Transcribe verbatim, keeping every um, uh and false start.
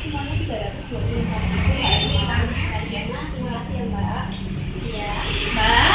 semuanya tiga ratus dua puluh lima ribu ya. Ini kan harganya. Terima kasih ya Mbak. Iya. Mbak.